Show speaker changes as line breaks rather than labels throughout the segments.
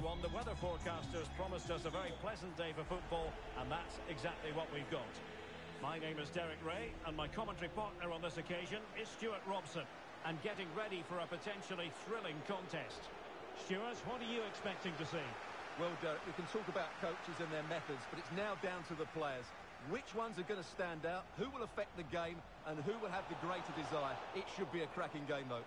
everyone. The weather forecasters promised us a very pleasant day for football, and that's exactly what we've got. My name is Derek Ray, and my commentary partner on this occasion is Stuart Robson. And getting ready for a potentially thrilling contest. Stuart, what are you expecting to see?
Well, Derek, we can talk about coaches and their methods, but it's now down to the players. Which ones are going to stand out, who will affect the game, and who will have the greater desire? It should be a cracking game, though.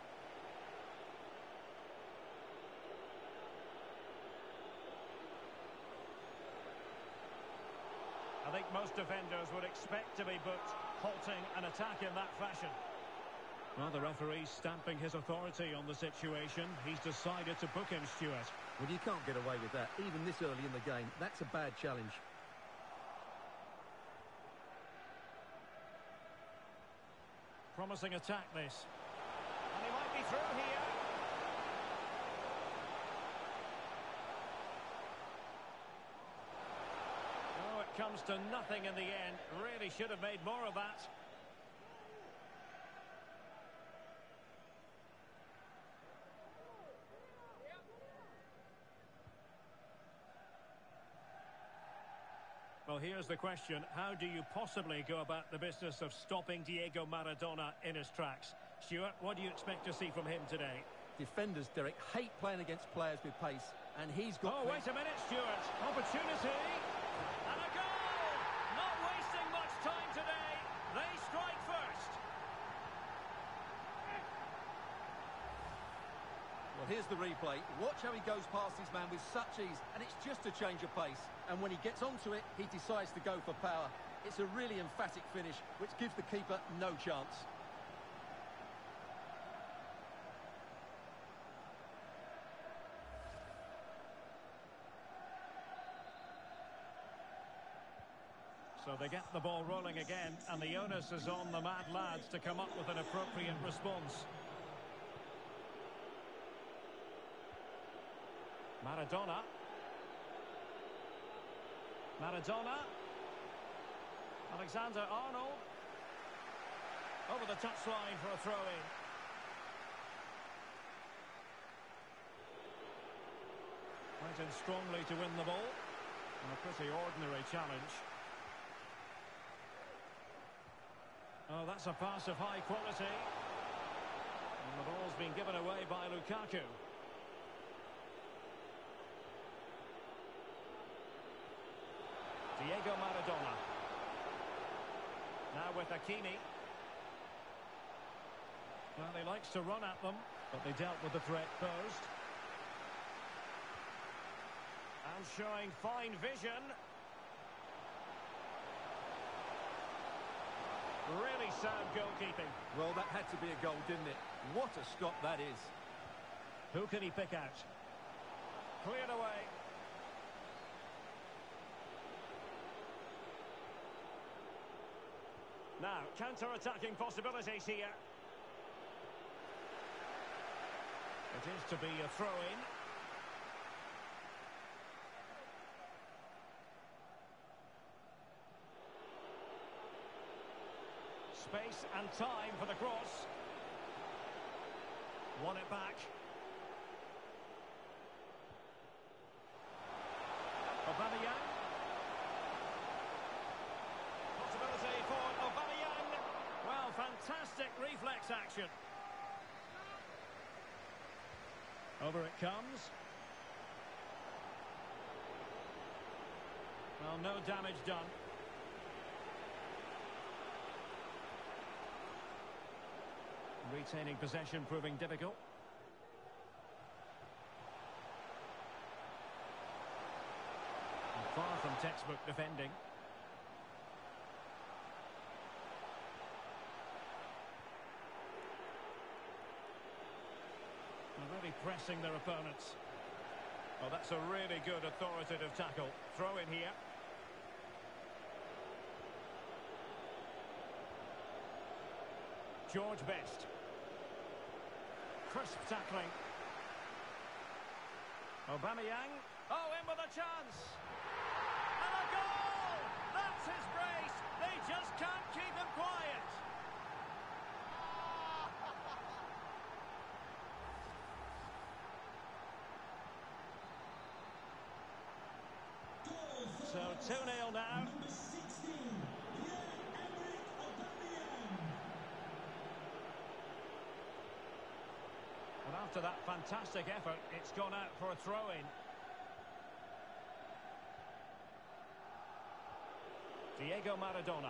I think most defenders would expect to be booked, halting an attack in that fashion. Well, the referee's stamping his authority on the situation. He's decided to book him, Stuart.
Well, you can't get away with that, even this early in the game. That's a bad challenge.
Promising attack, this. And he might be through here. Oh, it comes to nothing in the end. Really should have made more of that. Well, here's the question. How do you possibly go about the business of stopping Diego Maradona in his tracks? Stuart, what do you expect to see from him today?
Defenders, Derek, hate playing against players with pace, and he's got...
Oh, wait a minute, Stuart. Opportunity. And a goal! Not wasting much time today. They strike first.
Well, here's the replay. Watch how he goes past his man with such ease, and it's just a change of pace. And when he gets onto it, he decides to go for power. It's a really emphatic finish, which gives the keeper no chance.
So they get the ball rolling again, and the onus is on the mad lads to come up with an appropriate response. Maradona. Alexander-Arnold. Over the touchline for a throw-in. Went in strongly to win the ball. And a pretty ordinary challenge. Oh, that's a pass of high quality. And the ball's been given away by Lukaku. Diego Maradona. Now with Hakimi. Well, he likes to run at them, but they dealt with the threat posed. And showing fine vision. Really sound goalkeeping.
Well, that had to be a goal, didn't it? What a stop that is.
Who can he pick out? Cleared away. Now, counter-attacking possibilities here. It is to be a throw-in. Space and time for the cross. Won it back. Aubameyang. Possibility for Aubameyang. Well, fantastic reflex action. Over it comes. Well, no damage done. Retaining possession proving difficult. And far from textbook defending. And really pressing their opponents. Oh, that's a really good authoritative tackle. Throw in here. George Best. Crisp tackling. Aubameyang. Oh, in with a chance. And a goal! That's his brace. They just can't keep him quiet. So 2-0 now. And after that fantastic effort, it's gone out for a throw-in. Diego Maradona.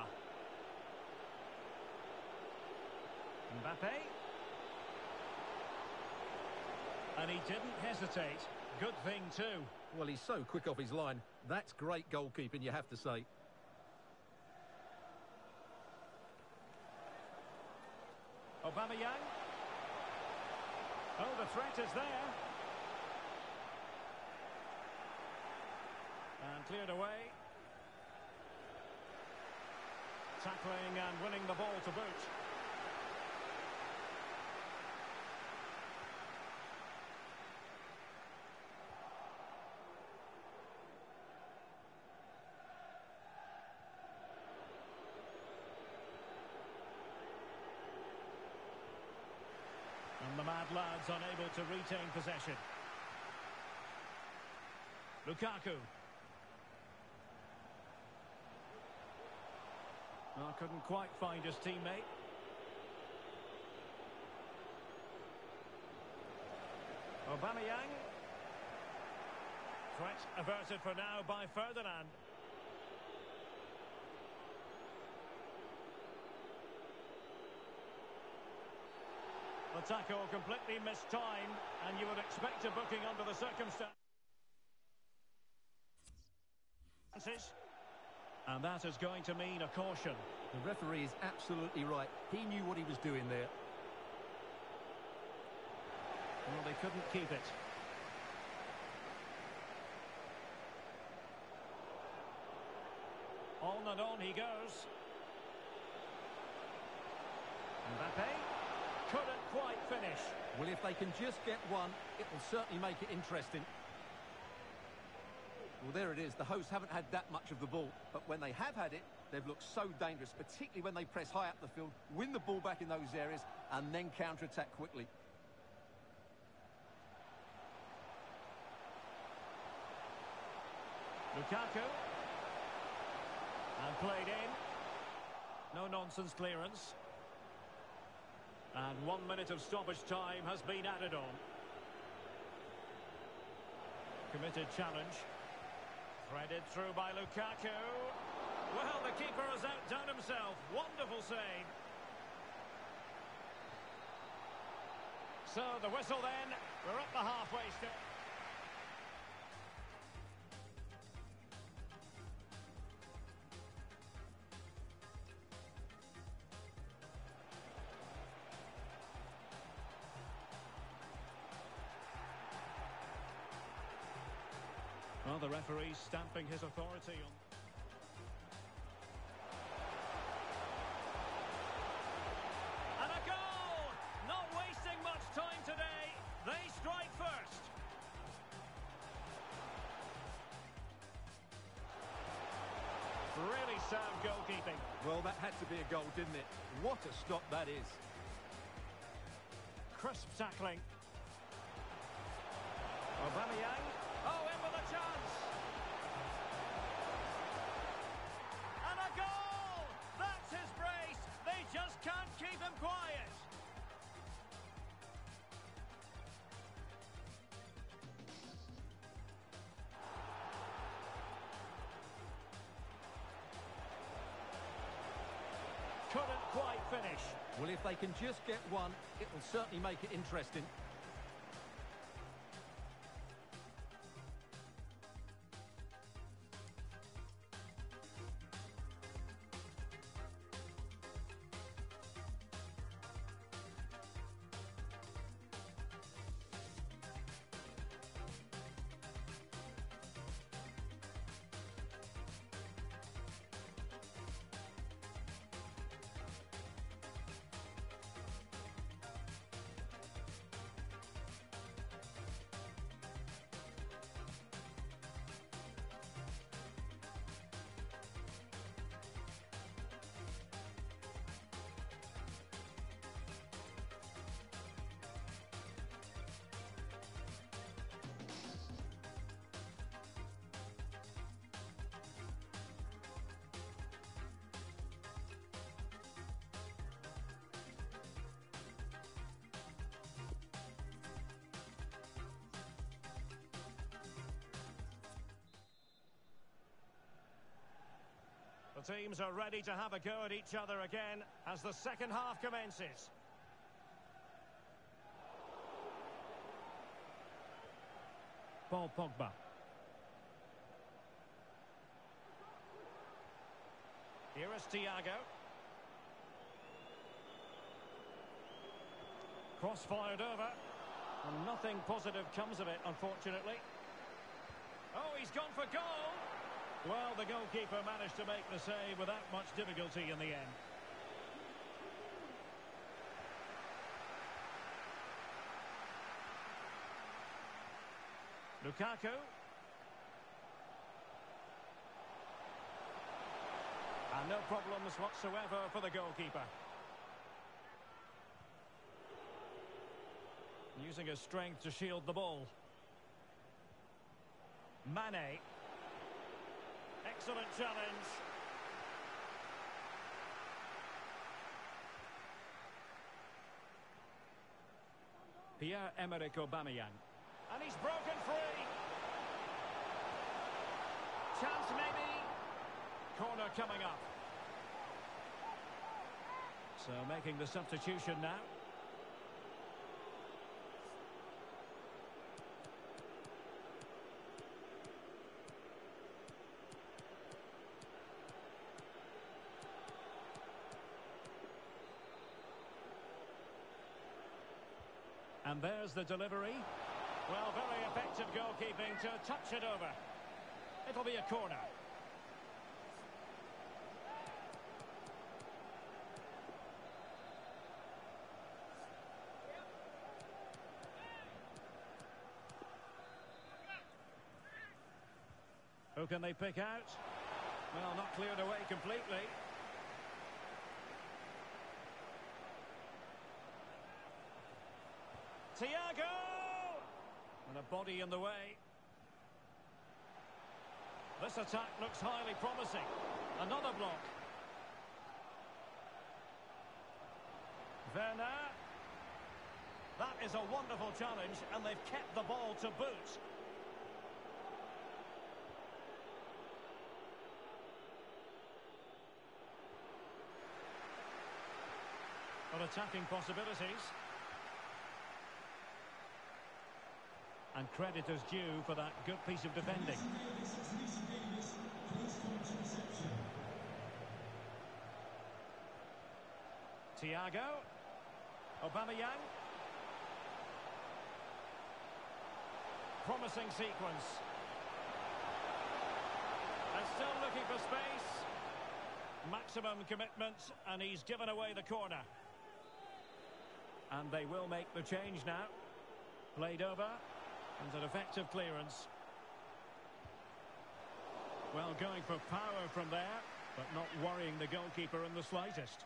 Mbappe. And he didn't hesitate. Good thing too.
Well, he's so quick off his line. That's great goalkeeping, you have to say.
Aubameyang. Oh, the threat is there. And cleared away. Tackling and winning the ball to boot. And the Mad Lads unable to retain possession. Lukaku. Oh, couldn't quite find his teammate. Aubameyang. Threat averted for now by Ferdinand. The tackle completely mistimed, and you would expect a booking under the circumstances. And that is going to mean a caution.
The referee is absolutely right. He knew what he was doing there.
Well, they couldn't keep it. On and on he goes. Mbappe couldn't quite finish.
Well, if they can just get one, it will certainly make it interesting. Well, there it is. The hosts haven't had that much of the ball, but when they have had it, they've looked so dangerous, particularly when they press high up the field, win the ball back in those areas, and then counter-attack quickly.
Lukaku. And played in. No nonsense clearance. And 1 minute of stoppage time has been added on. Committed challenge. Threaded through by Lukaku. Well, the keeper has outdone himself. Wonderful save. So the whistle then. We're up the halfway step. Well, the referee stamping his authority on. And a goal! Not wasting much time today. They strike first. Really sound goalkeeping.
Well, that had to be a goal, didn't it? What a stop that is.
Crisp tackling. Aubameyang. Oh, in with a chance. And a goal! That's his brace. They just can't keep him quiet. Couldn't quite finish.
Well, if they can just get one, it will certainly make it interesting.
teams are ready to have a go at each other again as the second half commences. Paul Pogba. Here is Thiago. Cross fired over. And nothing positive comes of it, unfortunately. Oh, he's gone for goal. Well, the goalkeeper managed to make the save without much difficulty in the end. Lukaku. And no problems whatsoever for the goalkeeper. Using his strength to shield the ball. Mane. Excellent challenge. Pierre-Emerick Aubameyang. And he's broken free. Chance maybe. Corner coming up. So making the substitution now. And there's the delivery. Well, very effective goalkeeping to touch it over. It'll be a corner. Who can they pick out? Well, not cleared away completely. Thiago! And a body in the way. This attack looks highly promising. Another block. Werner. That is a wonderful challenge, and they've kept the ball to boot. Well, attacking possibilities. And credit is due for that good piece of defending. Thiago. Aubameyang. Promising sequence. They're still looking for space. Maximum commitment, and he's given away the corner. And they will make the change now. Played over. And an effective clearance. Well, going for power from there, but not worrying the goalkeeper in the slightest.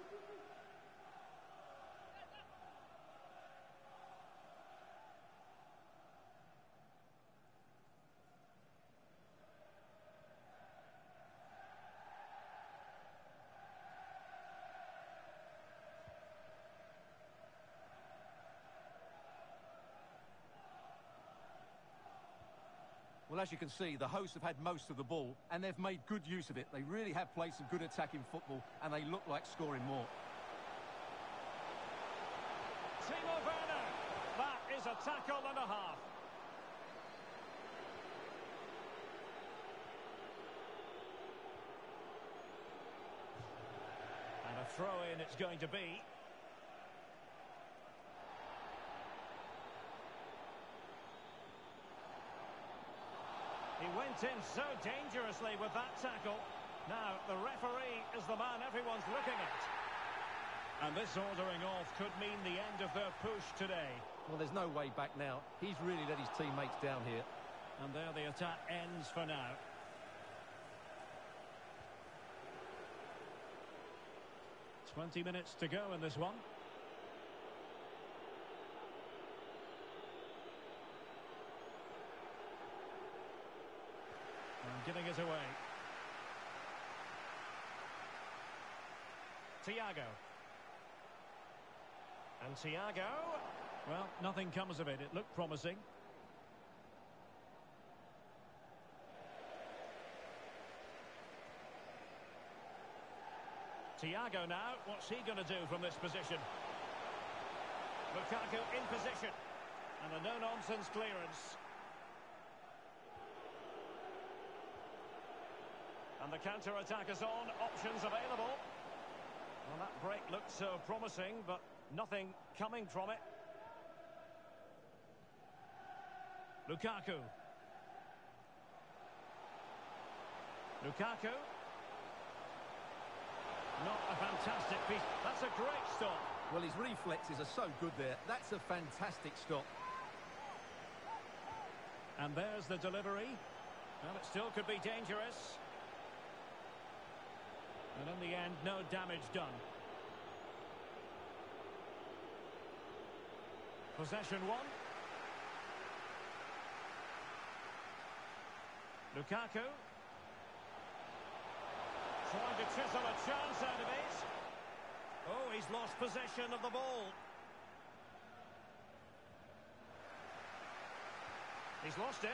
Well, as you can see, the hosts have had most of the ball, and they've made good use of it. They really have played some good attacking football, and they look like scoring more.
Timo Werner. That is a tackle and a half. And a throw-in it's going to be. He went in so dangerously with that tackle. Now, the referee is the man everyone's looking at. And this ordering off could mean the end of their push today.
Well, there's no way back now. He's really let his teammates down here.
And there the attack ends for now. "20 minutes to go in this one. And giving it away. Thiago. And Thiago. Well, nothing comes of it. It looked promising. Thiago now, what's he going to do from this position? Lukaku in position. And a no-nonsense clearance. And the counter-attack is on, options available. Well, that break looked so promising, but nothing coming from it. Lukaku. Lukaku. Not a fantastic piece. That's a great stop.
Well, his reflexes are so good there. That's a fantastic stop.
And there's the delivery. Well, it still could be dangerous. And in the end, no damage done. Possession one. Lukaku. Trying to chisel a chance out of it. Oh, he's lost possession of the ball. He's lost it.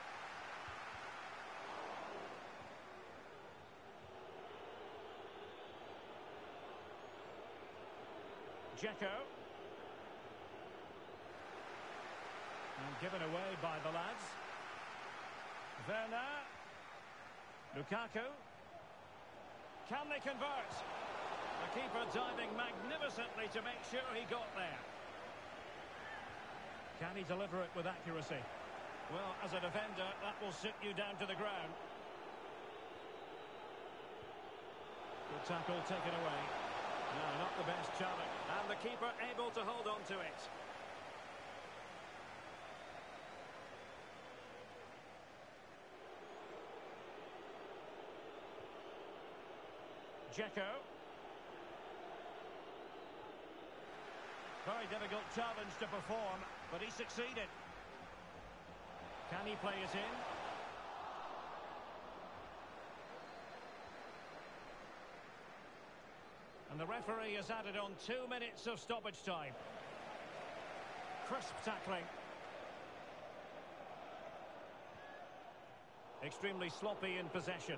Dzeko. And given away by the lads. Werner. Lukaku. Can they convert? The keeper diving magnificently to make sure he got there. Can he deliver it with accuracy? Well, as a defender, that will sit you down to the ground. Good tackle taken away. No, not the best challenge. And the keeper able to hold on to it. Dzeko. Very difficult challenge to perform, but he succeeded. Can he play it in? And the referee has added on 2 minutes of stoppage time. Crisp tackling. Extremely sloppy in possession.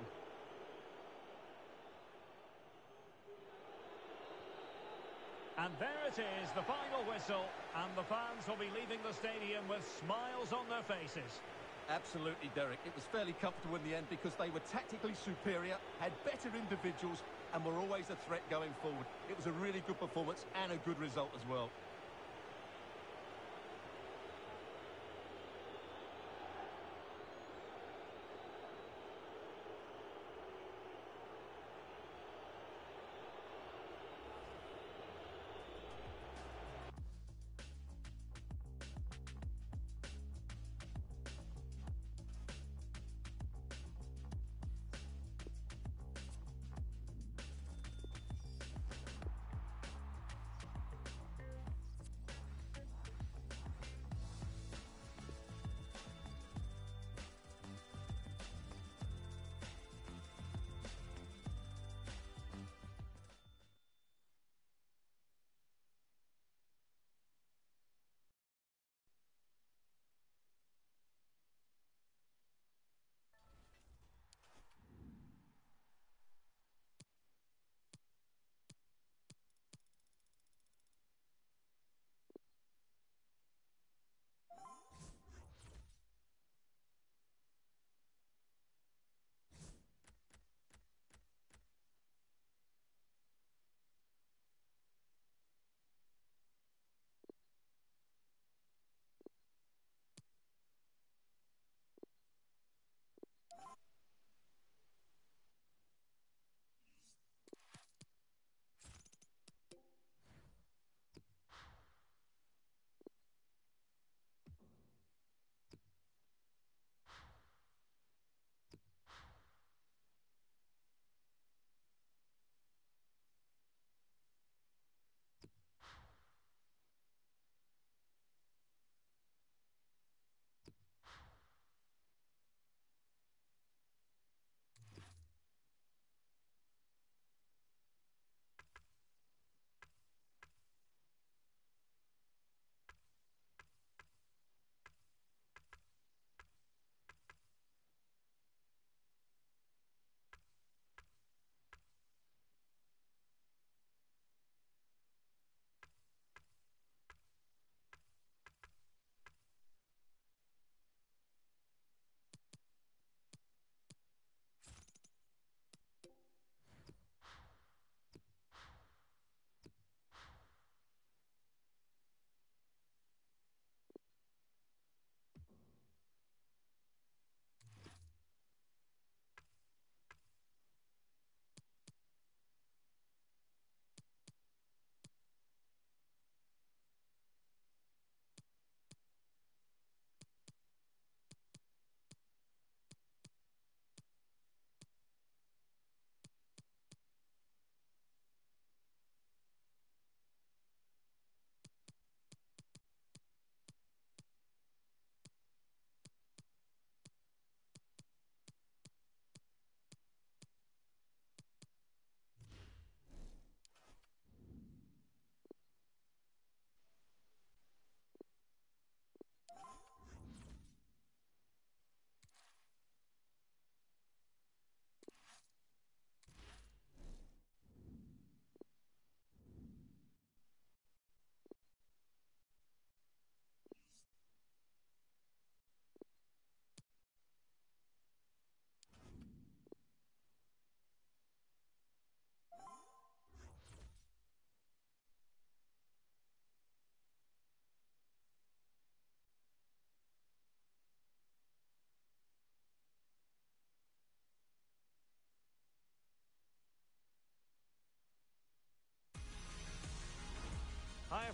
And there it is, the final whistle, and the fans will be leaving the stadium with smiles on their faces.
Absolutely, Derek. It was fairly comfortable in the end because they were tactically superior, had better individuals, and were always a threat going forward. It was a really good performance and a good result as well.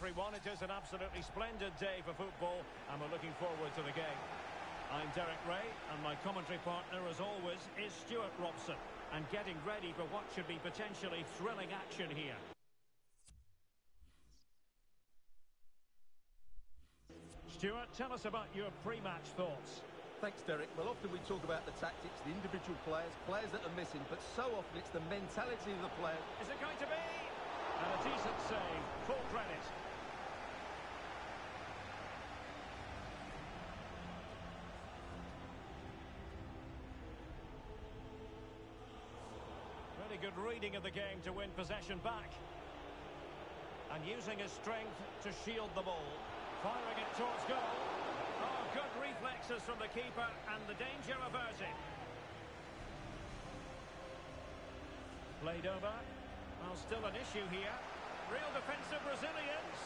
everyone. It is an absolutely splendid day for football, and we're looking forward to the game. I'm Derek Ray, and my commentary partner, as always, is Stuart Robson. And getting ready for what should be potentially thrilling action here. Stuart, tell us about your pre-match thoughts.
Thanks, Derek. Well, often we talk about the tactics, the individual players, players that are missing, but so often it's the mentality of the players.
Is it going to be? And a decent save, full credit. Really good reading of the game to win possession back. And using his strength to shield the ball. Firing it towards goal. Oh, good reflexes from the keeper, and the danger averted. Played over. Well, still an issue here. Real defensive resilience.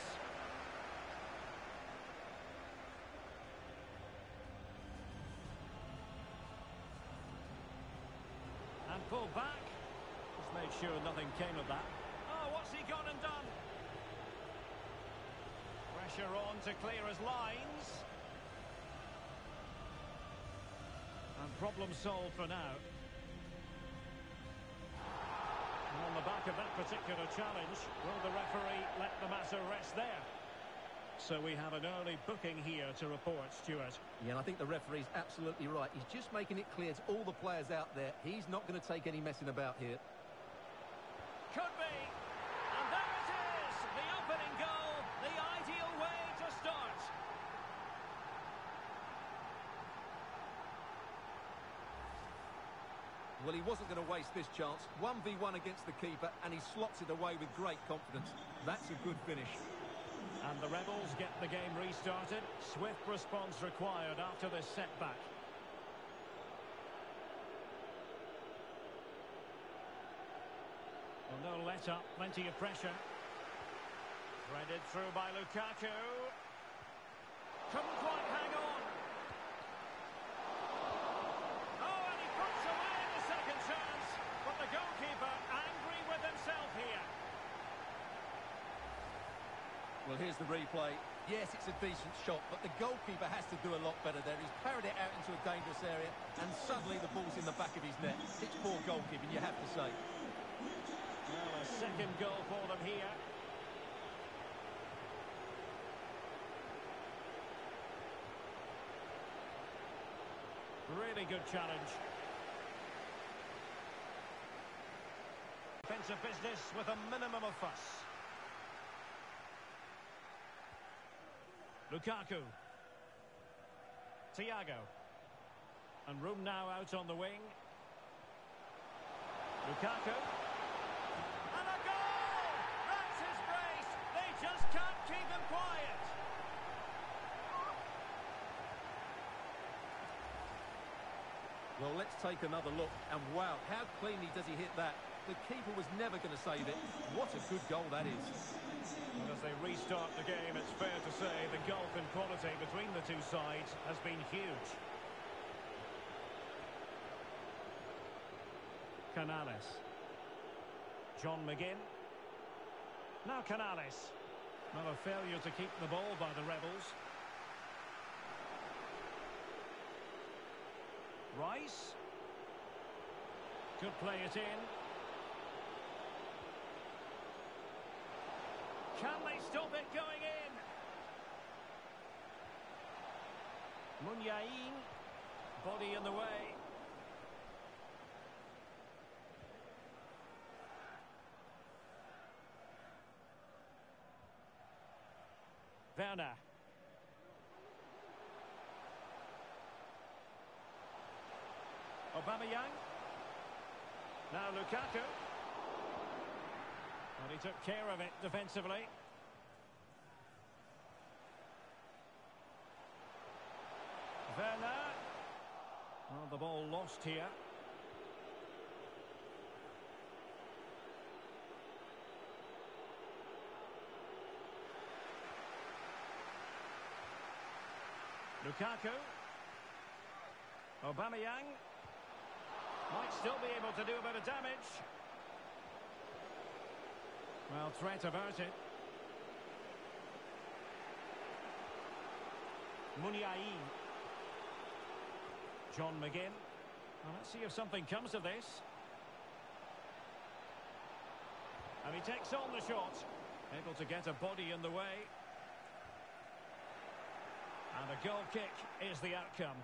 And pulled back. Just made sure nothing came of that. Oh, what's he gone and done? Pressure on to clear his lines. And problem solved for now. And on the back of that particular challenge, will the referee let the matter rest there? So we have an early booking here to report, Stuart.
Yeah, and I think the referee's absolutely right. He's just making it clear to all the players out there, he's not going to take any messing about here.
Could be. And there it is! The opening goal, the ideal way to start.
Well, he wasn't going to waste this chance. 1v1 against the keeper, and he slots it away with great confidence. That's a good finish.
And the Rebels get the game restarted. Swift response required after this setback. Well, no let up, plenty of pressure. Threaded through by Lukaku. Couldn't quite hang on. Oh, and he puts away the second chance. But the goalkeeper angry with himself here.
Well, here's the replay. Yes, it's a decent shot, but the goalkeeper has to do a lot better there. He's parried it out into a dangerous area, and suddenly the ball's in the back of his net. It's poor goalkeeping, you have to say.
Well, a second goal for them here. Really good challenge. Defensive business with a minimum of fuss. Lukaku. Thiago. And room now out on the wing. Lukaku. And a goal! That's his brace! They just can't keep him quiet.
Well, let's take another look. And wow, how cleanly does he hit that? The keeper was never going to save it. What a good goal that is.
And as they restart the game, it's fair to say the gulf in quality between the two sides has been huge. Canales. John McGinn. Now Canales. Not a failure to keep the ball by the Rebels. Rice. Could play it in. Can they stop it going in? Munyain. Body in the way. Werner. Aubameyang. Now Lukaku. Well, he took care of it defensively. Werner. Well, the ball lost here. Lukaku. Aubameyang. Might still be able to do a bit of damage. Well, threat averted. Muniain. John McGinn. Well, let's see if something comes of this. And he takes on the shot. Able to get a body in the way. And a goal kick is the outcome.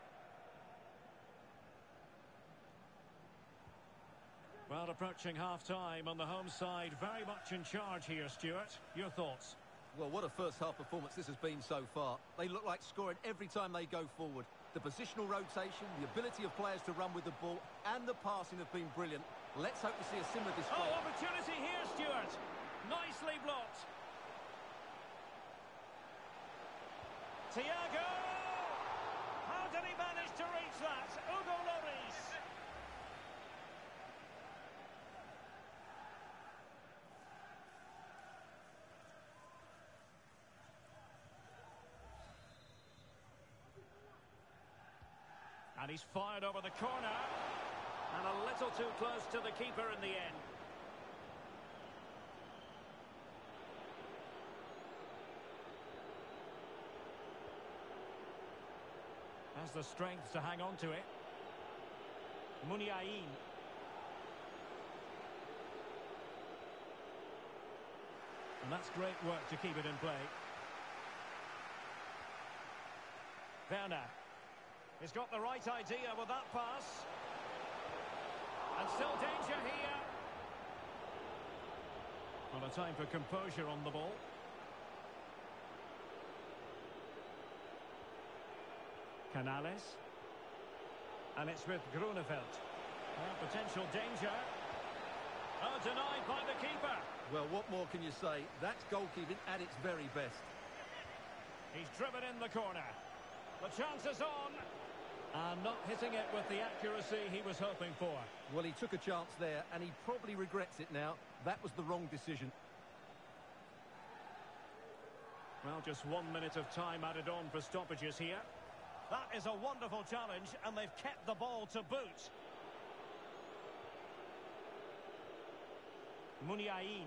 Well, approaching half-time on the home side, very much in charge here, Stuart. Your thoughts?
Well, what a first-half performance this has been so far. They look like scoring every time they go forward. The positional rotation, the ability of players to run with the ball, and the passing have been brilliant. Let's hope to see a similar display.
Oh, opportunity here, Stuart. Nicely blocked. Thiago! How did he manage to reach that? Hugo Lloris. And he's fired over the corner. And a little too close to the keeper in the end. Has the strength to hang on to it. Muniain. And that's great work to keep it in play. Werner. He's got the right idea with that pass. And still danger here. Well, a time for composure on the ball. Canales. And it's with Grunewald. Potential danger. Oh, denied by the keeper.
Well, what more can you say? That's goalkeeping at its very best.
He's driven in the corner. The chance is on. And not hitting it with the accuracy he was hoping for.
Well, he took a chance there, and he probably regrets it now. That was the wrong decision.
Well, just 1 minute of time added on for stoppages here. That is a wonderful challenge, and they've kept the ball to boot. Muniain.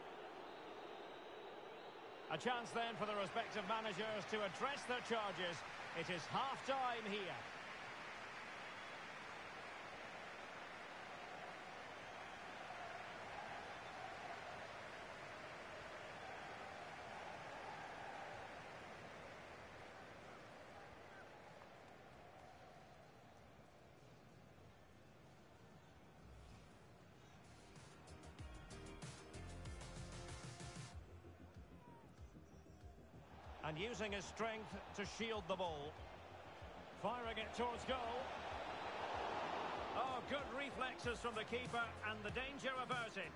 A chance then for the respective managers to address their charges. It is half-time here. And using his strength to shield the ball. Firing it towards goal. Oh, good reflexes from the keeper and the danger averted.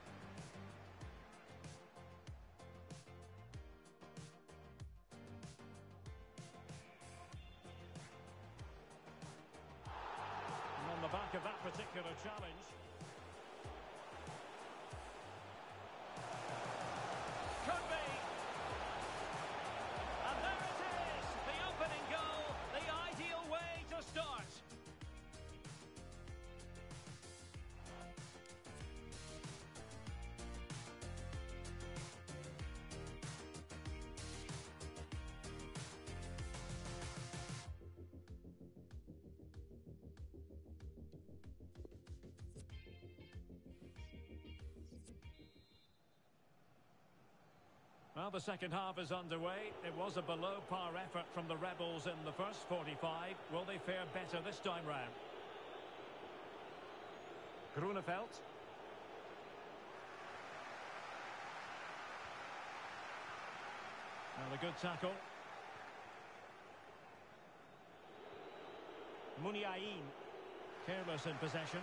And on the back of that particular challenge. Could be. Start. Well, the second half is underway. It was a below-par effort from the Rebels in the first 45. Will they fare better this time round? Grunewald. Well, a good tackle. Muniain. Careless in possession.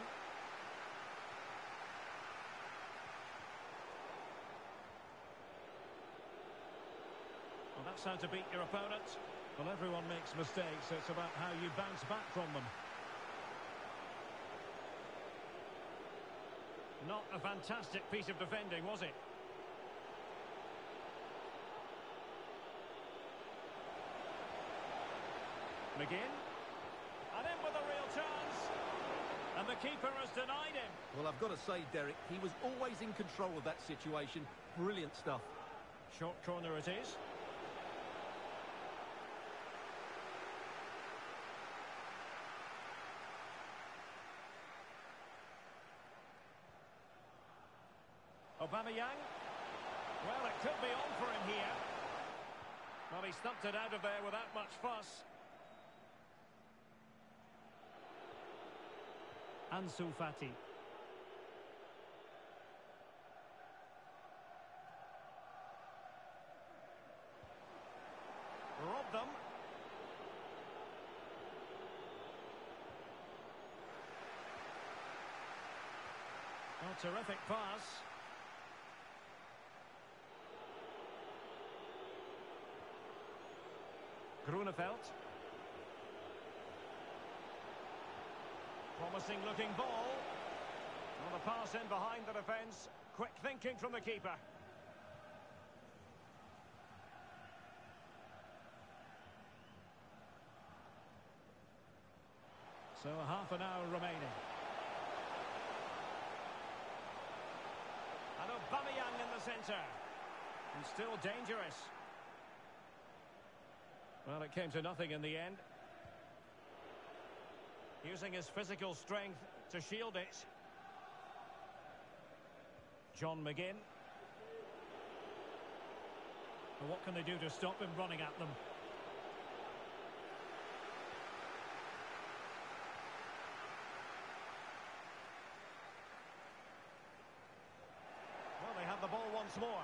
Well, that's how to beat your opponent. Well, everyone makes mistakes. It's about how you bounce back from them. Not a fantastic piece of defending, was it? McGinn. And in with a real chance. And the keeper has denied him.
Well, I've got to say, Derek, he was always in control of that situation. Brilliant stuff.
Short corner it is. Aubameyang. Well, it could be on for him here. Well, he stumped it out of there without much fuss. Ansu Fati. Robbed them. Oh, terrific pass. Grunewald. Promising looking ball. Well, the pass in behind the defence. Quick thinking from the keeper. So half an hour remaining. And Aubameyang in the centre. And still dangerous. Well, it came to nothing in the end. Using his physical strength to shield it. John McGinn. And what can they do to stop him running at them? Well, they have the ball once more.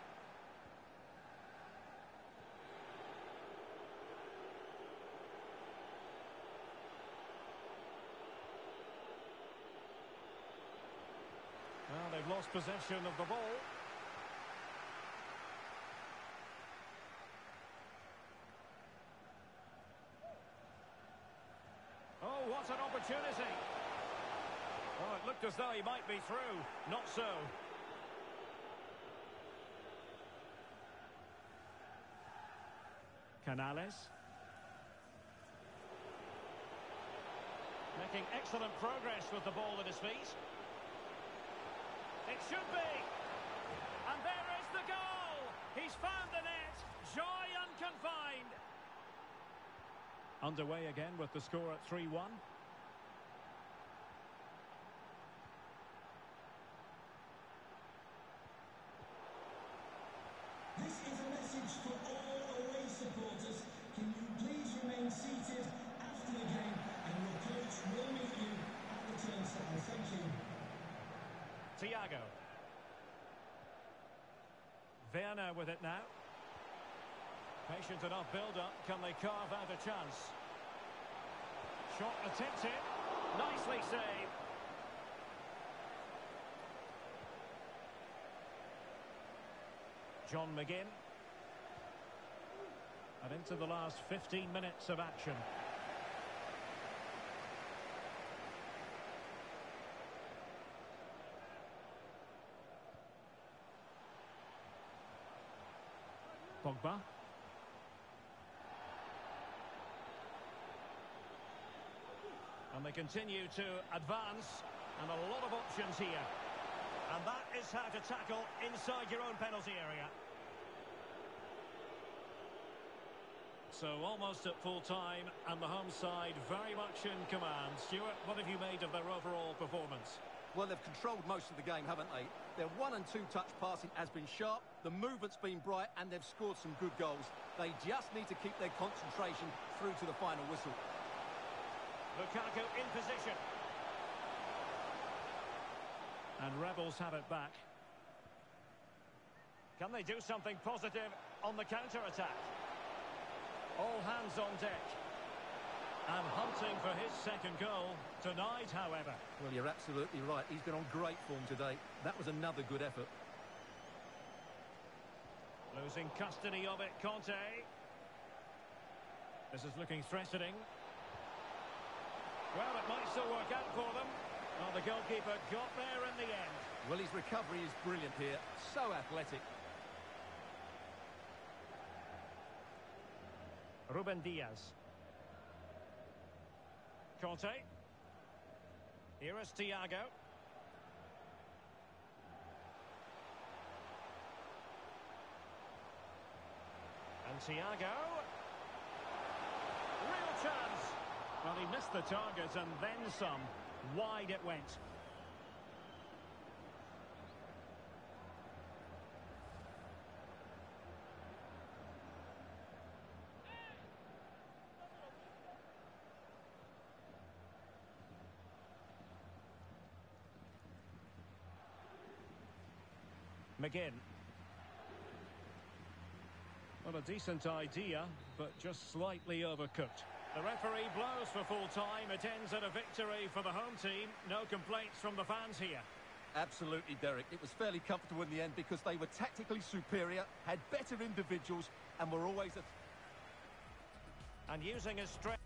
Well, they've lost possession of the ball. Oh, what an opportunity. Oh, it looked as though he might be through. Not so. Canales. Making excellent progress with the ball at his feet. It should be. And there is the goal. He's found the net. Joy unconfined. Underway again with the score at 3-1.
This is a message for all away supporters. Can you please remain seated after the game, and your coach will meet you at the turnstile. Thank you.
Thiago. Werner with it now. Patient enough build-up. Can they carve out a chance? Shot attempted. Nicely saved. John McGinn. And into the last 15 minutes of action. Pogba. And they continue to advance, and a lot of options here. And that is how to tackle inside your own penalty area. So almost at full time, and the home side very much in command. Stuart, what have you made of their overall performance?
Well, they've controlled most of the game, haven't they? Their 1- and 2-touch passing has been sharp, the movement's been bright, and they've scored some good goals. They just need to keep their concentration through to the final whistle.
Lukaku in position. And Rebels have it back. Can they do something positive on the counter-attack? All hands on deck. And hunting for his second goal. Denied, however.
Well, you're absolutely right. He's been on great form today. That was another good effort.
Losing custody of it, Conte. This is looking threatening. Well, it might still work out for them. Well, the goalkeeper got there in the end.
Well, his recovery is brilliant here. So athletic.
Ruben Diaz. Conte. Here is Thiago. And Thiago. Real chance. Well, he missed the target and then some. Wide it went. McGinn. Well, a decent idea, but just slightly overcooked. The referee blows for full time. It ends at a victory for the home team. No complaints from the fans here.
Absolutely, Derek. It was fairly comfortable in the end because they were tactically superior, had better individuals, and were always
and using his strength.